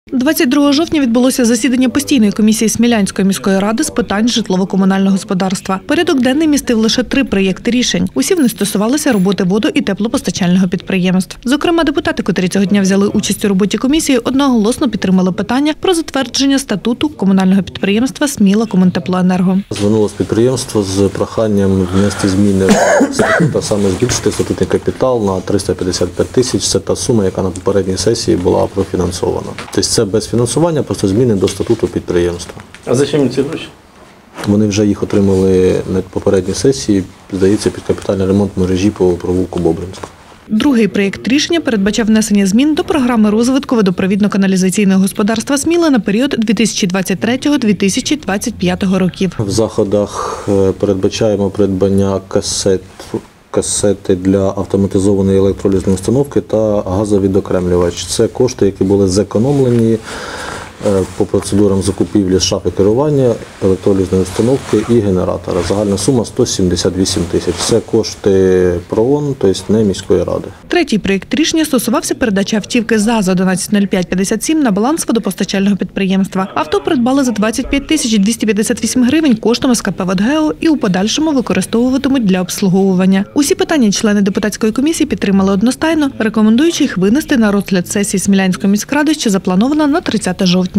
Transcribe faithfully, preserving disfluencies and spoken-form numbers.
двадцять другого жовтня відбулося засідання постійної комісії Смілянської міської ради з питань житлово-комунального господарства. Порядок денний містив лише три проєкти рішень. Усі вони стосувалися роботи водо- і теплопостачального підприємств. Зокрема, депутати, котрі цього дня взяли участь у роботі комісії, одноголосно підтримали питання про затвердження статуту комунального підприємства «Сміла-Комунтеплоенерго». Звернулося підприємство з проханням внести зміни в статут, а саме збільшити статутний капітал на триста п'ятдесят п'ять тисяч. Це та сума, яка на попередній сесії була профінансована. Тобто це без фінансування, просто зміни до статуту підприємства. А за чим ці гроші? Вони вже їх отримали на попередній сесії, здається, під капітальний ремонт мережі по провулку Бобринську. Другий проєкт рішення передбачав внесення змін до програми розвитку водопровідно-каналізаційного господарства «Сміла» на період дві тисячі двадцять третього - дві тисячі двадцять п'ятого років. В заходах передбачаємо придбання касет, касети для автоматизованої електролізної установки та газовідокремлювач. Це кошти, які були зекономлені по процедурам закупівлі шафи керування, електролізної установки і генератора. Загальна сума сто сімдесят вісім тисяч. Це кошти ПРООН, тобто не міської ради. Третій проєкт рішення стосувався передачі автівки ЗАЗ одинадцять нуль п'ять п'ятдесят сім на баланс водопостачального підприємства. Авто придбали за двадцять п'ять тисяч двісті п'ятдесят вісім гривень коштом ес ка пе «Водгео» і у подальшому використовуватимуть для обслуговування. Усі питання члени депутатської комісії підтримали одностайно, рекомендуючи їх винести на розгляд сесії Смілянської міськради, що запланована на тридцяте жовтня.